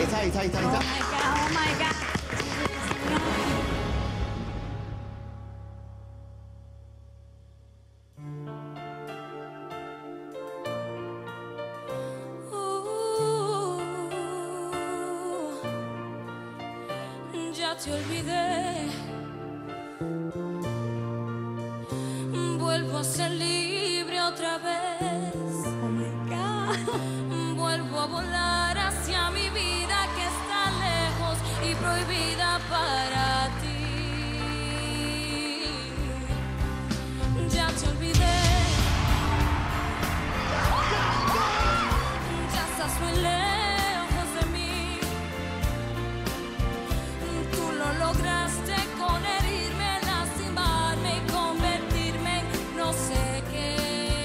Ahí está. Oh my God. Ya te olvidé. Vuelvo a ser libre otra vez. Oh my God. Vuelvo a volar hacia mi vida que está lejos y prohibida para ti. Ya te olvidé. Ya estás muy lejos de mí. Tú lo lograste con herirme, lastimarme y convertirme en no sé qué.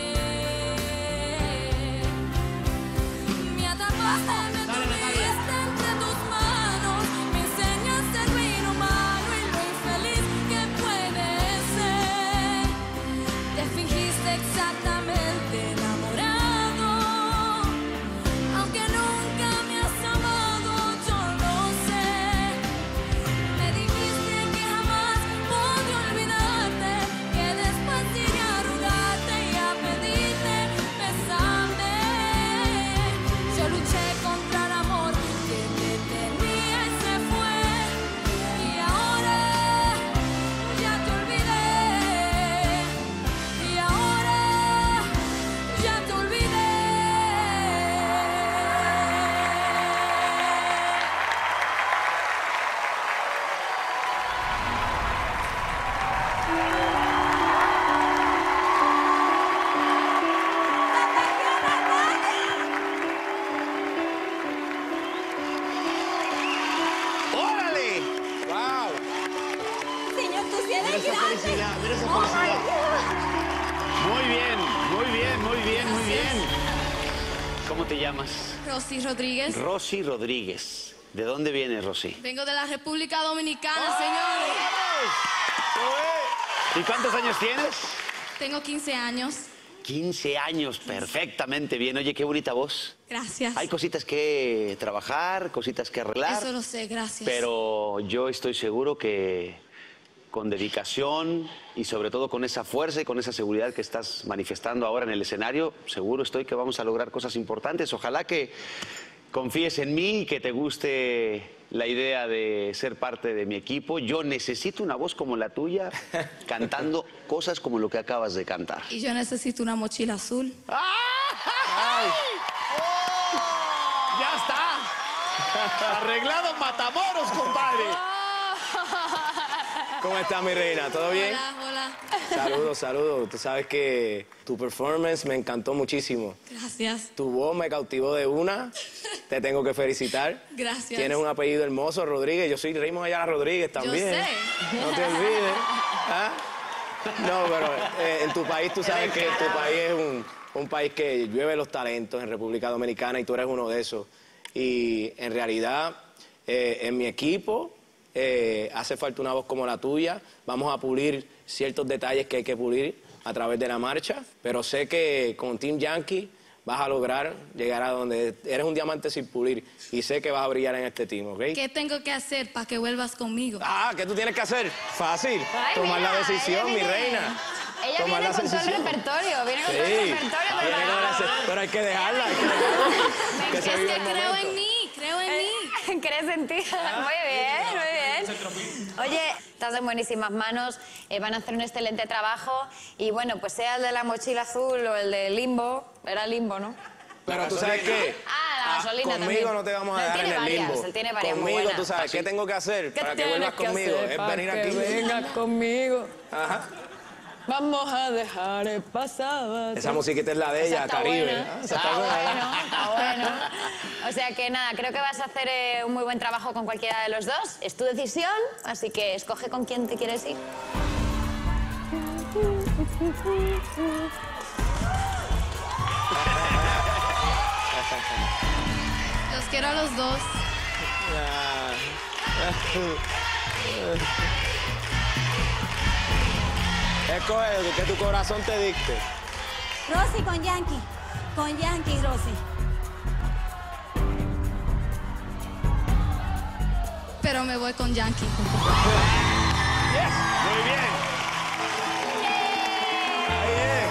Me atrapaste, me tuviste entre tus manos, me enseñaste el bien humano y lo infeliz que puede ser. Te fingiste exactamente enamorado, aunque nunca me has amado, yo lo sé. Me dijiste que jamás podré olvidarte, que después iré a rogarte y a pedirte besarme. Yo luché contra el amor que te tenía y se fue, y ahora ya te olvidé, y ahora ya te olvidé. ¡Órale! ¡Wow! Señor, tú sí eres Mira esa grande. felicidad, mira esa Oh my felicidad. God. Muy bien. ¿Cómo te llamas? Rosy Rodríguez. Rosy Rodríguez. ¿De dónde vienes, Rosy? Vengo de la República Dominicana, señores. ¿Y cuántos años tienes? Tengo 15 años. 15 años, perfectamente bien. Oye, qué bonita voz. Gracias. Hay cositas que trabajar, cositas que arreglar. Eso lo sé, gracias. Pero yo estoy seguro que con dedicación y sobre todo con esa fuerza y con esa seguridad que estás manifestando ahora en el escenario, seguro estoy que vamos a lograr cosas importantes. Ojalá que confíes en mí y que te guste la idea de ser parte de mi equipo. Yo necesito una voz como la tuya, cantando cosas como lo que acabas de cantar. Y yo necesito una mochila azul. ¡Ay! ¡Ya está! Arreglado Matamoros, compadre. ¿Cómo estás, mi reina? ¿Todo bien? Hola. Saludos. Tú sabes que tu performance me encantó muchísimo. Gracias. Tu voz me cautivó de una. Te tengo que felicitar. Gracias. Tienes un apellido hermoso, Rodríguez. Yo soy Raymond Ayala Rodríguez también. sé. No te olvides. ¿Ah? No, pero en tu país tú sabes que tu país es un país que llueve los talentos en República Dominicana y tú eres uno de esos. Y en realidad, en mi equipo hace falta una voz como la tuya. Vamos a pulir ciertos detalles que hay que pulir a través de la marcha, pero sé que con Team Yankee vas a lograr llegar a donde eres un diamante sin pulir y sé que vas a brillar en este team, ¿ok? ¿Qué tengo que hacer para que vuelvas conmigo? ¿Qué tú tienes que hacer? Fácil. Ay, Tomar mira, la decisión, ella mi viene- reina. Ella Tomar viene la con todo el decisión. repertorio, viene con todo el Sí, repertorio viene con preparado. pero hay que dejarla. Que Es se que viva el creo momento. en mí, creo en mí. ¿Crees en ti? Muy bien. Oye, estás en buenísimas manos, van a hacer un excelente trabajo y bueno, pues sea el de la mochila azul o el de Limbo, era Limbo, ¿no? Pero tú sabes qué. La gasolina conmigo también. no te vamos a Él dejar en tiene el varias, limbo. él tiene varias muy Conmigo, buenas. tú sabes qué tengo que hacer para que vuelvas conmigo. Es venir aquí. Vengas conmigo. Ajá. Vamos a dejar el pasado. Esa musiquita es la de ella, Está Caribe. buena. Esa está buena. Está bueno. O sea que nada, creo que vas a hacer un muy buen trabajo con cualquiera de los dos. Es tu decisión, así que escoge con quién te quieres ir. Los quiero a los dos. Escoge lo que tu corazón te dicte. Rosy con Yankee. Con Yankee, Rosy. pero me voy con Yankee. Yes. Muy bien. Ahí es.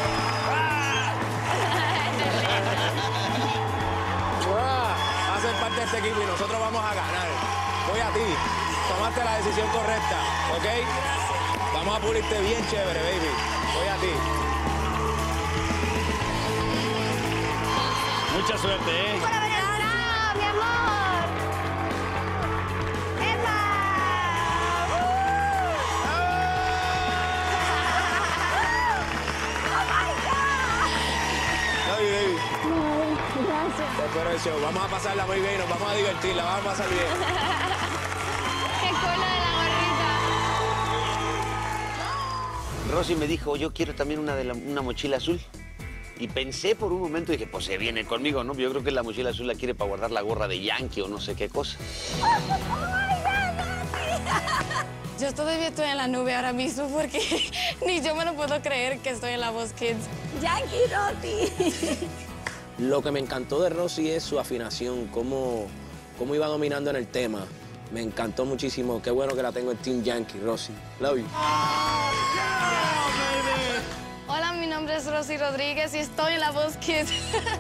Vas a ser parte de este equipo y nosotros vamos a ganar. Voy a ti. Tomaste la decisión correcta, ¿ok? Vamos a pulirte bien chévere, baby. Voy a ti. Mucha suerte, ¿eh? ¡Por haber ganado, mi amor! ¡Epa! Love you, baby. Gracias. Te espero el show. Vamos a pasarla muy bien, nos vamos a divertir, la vamos a pasar bien. ¡Qué cola de la gorrita! Rosy me dijo, yo quiero también una mochila azul. Y pensé por un momento y dije, pues se viene conmigo, ¿no? Yo creo que la mochila azul la quiere para guardar la gorra de Yankee o no sé qué cosa. Yo todavía estoy en la nube ahora mismo porque ni yo me lo puedo creer que estoy en La Voz Kids. Yankee, Rosy. Lo que me encantó de Rosy es su afinación, cómo iba dominando en el tema. Me encantó muchísimo. Qué bueno que la tengo en Team Yankee, Rosy. Love you. Hola, mi nombre es Rosy Rodríguez y estoy en La Voz Kids.